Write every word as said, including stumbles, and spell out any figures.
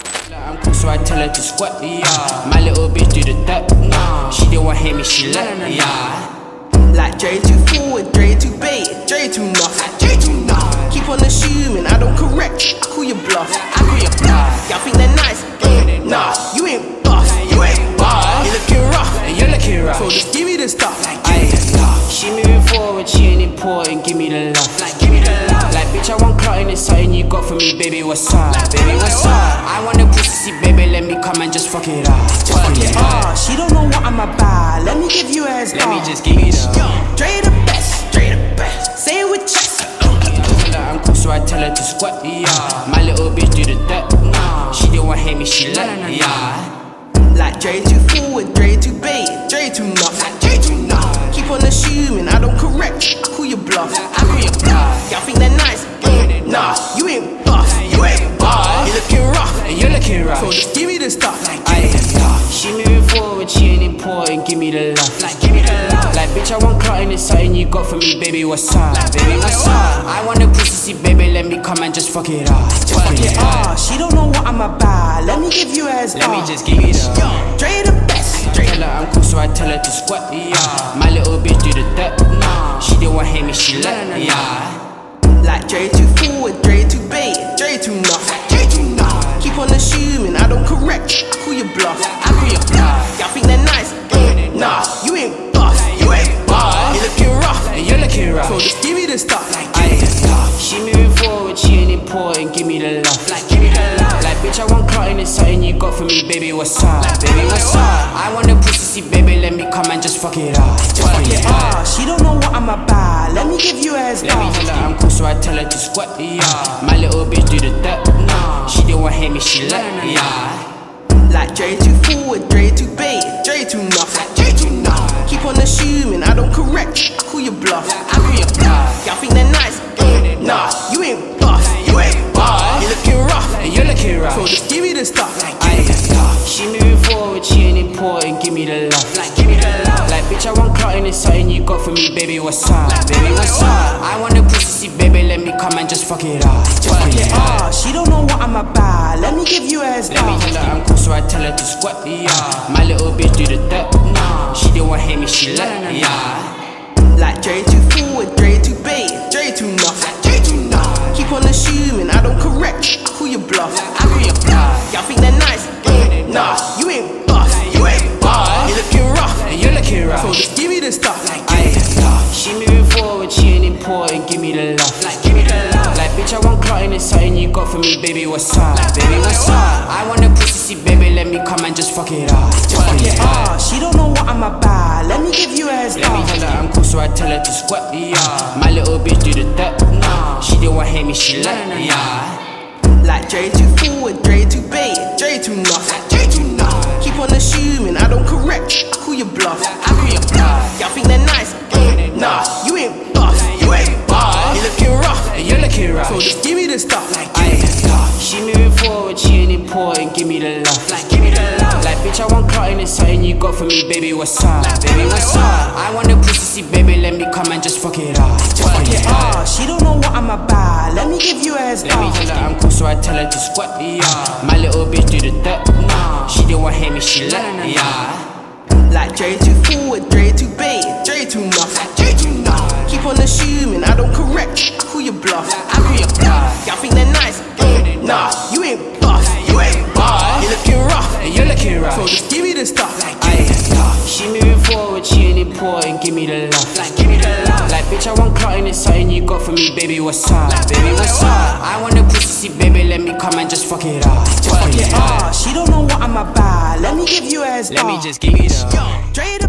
I'm cool, so I tell her to squat, yeah. My little bitch do the duck, nah. She didn't want hate me, she like, yeah. Like Dre too forward, Dre too bait, Dre too nuff, Dre too nuff. Keep on assuming I don't correct, I call you bluff, I call you bluff. Y'all think they're nice, mm, nah, you ain't buff, you ain't buff. You looking rough, and you're looking rough. So just give me the stuff, like give me the stuff. She moving forward, she ain't important, give me the love, like give me the love. Like bitch, I want cutting, it's something you got for me, baby, what's up, baby, what's up? I want a pussy, baby, let me come and just fuck it up, fuck it up. She don't know what I'm about, let me give you a head Let me just give you the Dre the best, Dre the best. Say it with chest. I'm cool, so I tell her to squat, yeah. My little bitch do the duck, nah. She didn't want hate me, she like, yeah. Like Dre too forward, Dre too bait, Dre too nuff, Dre too nuff. Keep on assuming I don't correct, I call you bluff, I call you bluff. Y'all think they're nice, mm, nah, you ain't buff, you ain't buff. You looking rough, and you're looking rough. So just give me the stuff, like give me the stuff. She moving forward, she ain't important, give me the love, like give me the love. Like bitch, I want cutting, it's something you got for me, baby, what's up, baby, what's up? I want a pussy, baby, let me come and just fuck it up, fuck it up. She don't know what I'm about, let me give you a head Let me just give you the Dre the best, Dre. Tell her I'm cool, so I tell her to squat, yeah. My little bitch do the duck, nah. She didn't want hate me, she like, yeah. Like Dre too forward, Dre too bait, Dre too nuff, Dre too nuff. Keep on assuming I don't correct, I call you bluff, I call you bluff. Y'all think they're nice, mm, nah, you ain't buff, you ain't buff. You looking rough, and you're looking rough. So just give me the stuff, like give me the stuff. She moving forward, she ain't important, give me the love, like give me the love. Like bitch, I want cutting, it's something you got for me, baby, what's up, baby, what's up? I want a pussy, baby, let me come and just fuck it up, fuck it up. She don't know what I'm about, let me give you a head Let me tell her I'm cool, so I tell her to squat, yeah. My little bitch do the duck, nah. She didn't want hate me, she like, yeah. Like Dre too forward, Dre too bait, Dre too nuff, Dre too nuff. Keep on assuming I don't correct, I call you bluff, I call you bluff. Y'all think they're nice, mm, nah, you ain't buff, you ain't buff. You looking rough, and you're looking rough. So just give me the stuff, like give me the stuff. She moving forward, she ain't important, give me the love, like give me the love. Like bitch, I want cutting, it's something you got for me, baby, what's up, baby, what's up? I want a pussy, baby, let me come and just fuck it up, fuck it up. She don't know what I'm about, let me give you a head Let me tell her I'm cool, so I tell her to squat, yeah. My little bitch do the duck, nah. She didn't want hate me, she like, yeah. Like Dre too forward, Dre too bait, Dre too nuff, Dre too nuff. Keep on assuming I don't correct, I call you bluff, I call you bluff. Y'all think they're nice, mm, nah, you ain't buff, you ain't buff. You looking rough, and you're looking rough. So just give me the stuff, like give me the stuff. She moving forward, she ain't important, give me the love, like give me the love. Like bitch, I want cutting, it's something you got for me, baby, what's up, baby, what's up? I want a pussy, baby, let me come and just fuck it up, fuck it up. She don't know what I'm about, let me give you a head Let me tell her I'm cool, so I tell her to squat, yeah. My little bitch do the duck, nah. She didn't want hate me, she like, yeah. Like Dre too forward, Dre too bait, Dre too nuff, Dre too nuff. Keep on assuming I don't correct, I call you bluff, I call you bluff. Y'all think they're nice, mm, nah, you ain't buff, you ain't buff. You looking rough, and you're looking rough. So just give me the stuff, like give me the stuff. She moving forward, she ain't important, give me the love, like give me the love. Like bitch, I want cutting, it's something you got for me, baby, what's up, baby, what's up? I want a pussy, baby, let me come and just fuck it up, fuck it up. She don't know what I'm about, let me give you a head Let me tell her I'm cool, so I tell her to squat, yeah. My little bitch do the duck, nah. She didn't want hate me, she like, yeah. Like Dre too forward, Dre too bait, Dre too nuff, Dre too nuff. Keep on assuming I don't correct, I call you bluff, I call you bluff. Y'all think they're nice, mm, nah, you ain't buff, you ain't buff. You looking rough, and you're looking rough. So just give me the stuff, like give me the stuff. She moving forward, she ain't important, give me the love, like give me the love. Like bitch, I want cutting, it's something you got for me, baby, what's up, baby, what's up? I want a pussy, baby, let me come and just fuck it up, fuck it up. She don't know what I'm about, let me give you a head Let me just give you the Dre